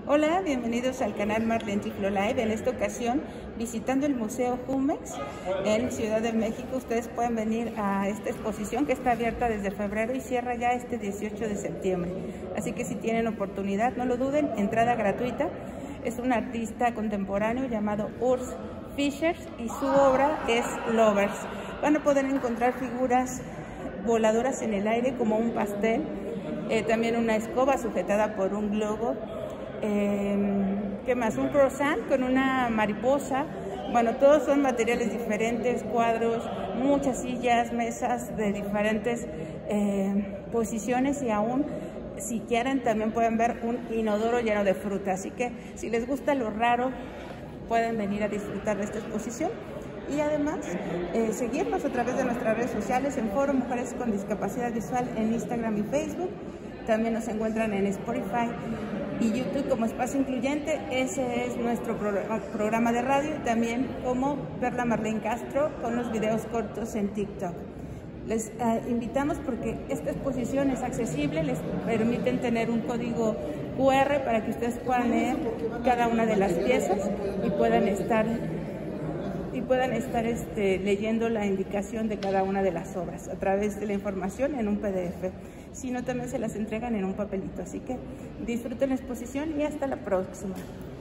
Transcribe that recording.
Hola, bienvenidos al canal Marlene Tiflo Live. En esta ocasión, visitando el Museo Jumex en Ciudad de México, ustedes pueden venir a esta exposición que está abierta desde febrero y cierra ya este 18 de septiembre. Así que si tienen oportunidad, no lo duden, entrada gratuita. Es un artista contemporáneo llamado Urs Fischer y su obra es Lovers. Van a poder encontrar figuras voladoras en el aire como un pastel, también una escoba sujetada por un globo. ¿Qué más? Un croissant con una mariposa. Bueno, todos son materiales diferentes, cuadros, muchas sillas, mesas de diferentes posiciones y aún, si quieren, también pueden ver un inodoro lleno de fruta. Así que si les gusta lo raro, pueden venir a disfrutar de esta exposición. Y además, seguirnos a través de nuestras redes sociales en Foro Mujeres con Discapacidad Visual en Instagram y Facebook. También nos encuentran en Spotify y YouTube como Espacio Incluyente. Ese es nuestro programa de radio, y también como Perla Marlene Castro con los videos cortos en TikTok. Les invitamos porque esta exposición es accesible, les permiten tener un código QR para que ustedes puedan leer cada una de las piezas y puedan estar leyendo la indicación de cada una de las obras a través de la información en un PDF. Si no, también se las entregan en un papelito. Así que disfruten la exposición y hasta la próxima.